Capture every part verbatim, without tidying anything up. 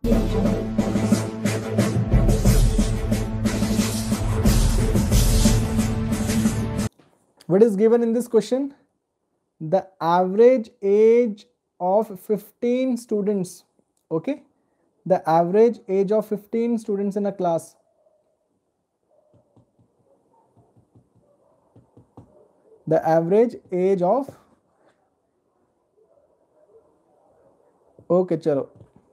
What is given in this question? The average age of fifteen students. Okay, the average age of fifteen students in a class. The average age of, okay, चलो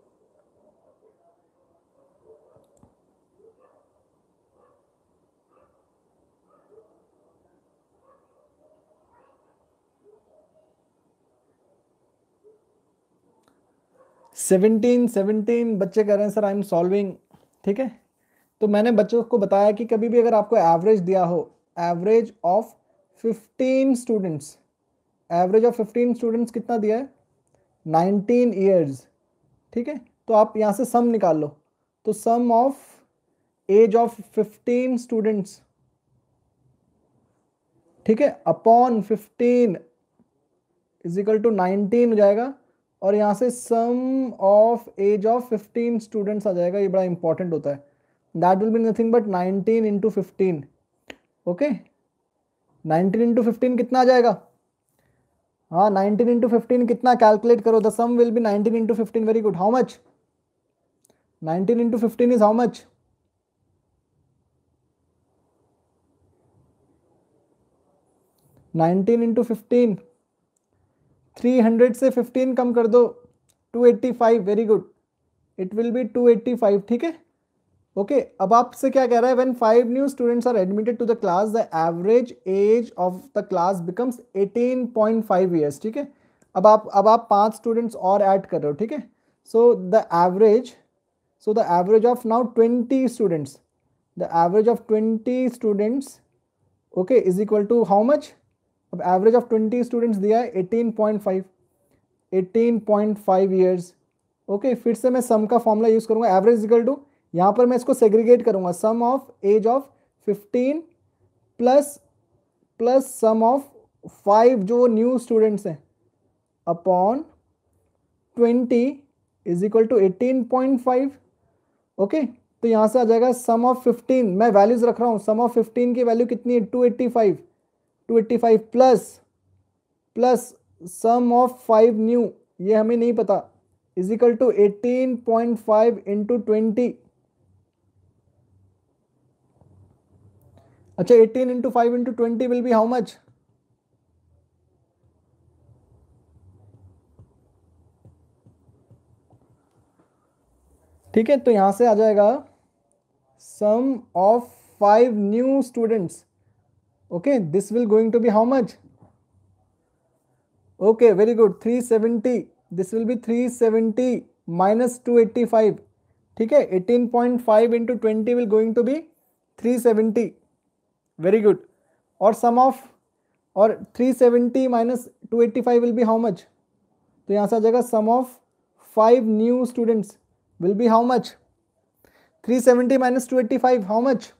seventeen seventeen बच्चे कह रहे हैं sir I am solving. ठीक है, तो मैंने बच्चों को बताया कि कभी भी अगर आपको एवरेज दिया हो, average of fifteen students, average of fifteen students कितना दिया है, नाइनटीन ईयर्स। ठीक है, तो आप यहाँ से सम निकाल लो, तो sum of age of fifteen students, ठीक है, upon fifteen is equal to nineteen हो जाएगा, और यहाँ से sum of age of fifteen students आ जाएगा। ये बड़ा इंपॉर्टेंट होता है, that will be nothing but nineteen into fifteen. Okay, nineteen into fifteen कितना आ जाएगा, हाँ नाइनटीन इंटू फिफ्टीन कितना, कैलकुलेट करो, the sum will be nineteen into fifteen. Very good, how much, nineteen into fifteen is how much, nineteen into fifteen, three hundred से fifteen कम कर दो, two eighty five. Very good, it will be two eighty five. ठीक है, okay okay, अब आपसे क्या कह रहा है, when five new students are admitted to the class the average age of the class becomes eighteen point five years. ठीक है, अब आप अब आप पांच स्टूडेंट्स और ऐड कर रहे हो। ठीक है, so the average so the average of now twenty students, the average of twenty students okay is equal to how much. अब एवरेज ऑफ ट्वेंटी स्टूडेंट्स दिया है eighteen point five, eighteen point five years. Okay, फिर से मैं sum का formula use करूंगा, average equal to, यहाँ पर मैं इसको सेग्रीगेट करूंगा, sum of age of fifteen plus plus sum of five जो न्यू स्टूडेंट्स हैं upon twenty is equal to eighteen point five. Okay, तो यहाँ से आ जाएगा सम ऑफ फिफ्टीन, मैं वैल्यूज रख रहा हूँ, सम ऑफ फिफ्टीन की वैल्यू कितनी है, two eighty five, two eighty five plus plus sum of five new, ये हमें नहीं पता, is equal to eighteen point five into twenty. अच्छा, eighteen into five into twenty will be how much, ठीक है, तो यहां से आ जाएगा sum of five new students. Okay, this will going to be how much, okay very good, three seventy, this will be three seventy minus two eighty five. ठीक है, eighteen point five into twenty will going to be three seventy. Very good, और sum of, और three seventy minus two eighty five will be how much, तो यहाँ से आ जाएगा sum of five new students will be how much, three seventy minus two eighty five how much,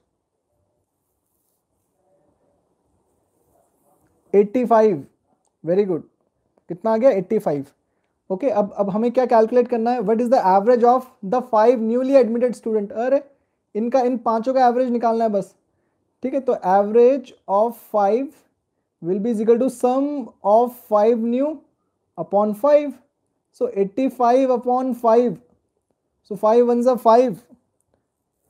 eighty five. Very good, कितना आ गया, eighty five. Okay, अब अब हमें क्या कैलकुलेट करना है, what is the average of the five newly admitted student. अरे इनका, इन पांचों का एवरेज निकालना है बस। ठीक है, तो average of five will be equal to sum of five new upon five, so eighty five upon five, so five one ज़ा five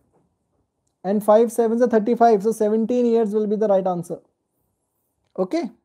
and five sevens are thirty-five, so seventeen years will be the right answer. Okay.